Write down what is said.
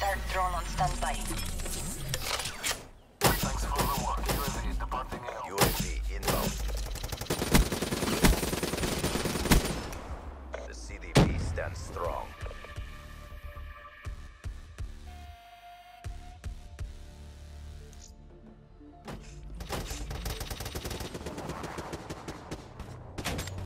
Guard drone on standby. Thanks for the work. UAV departing AO. UAV inbound. The CDP stands strong.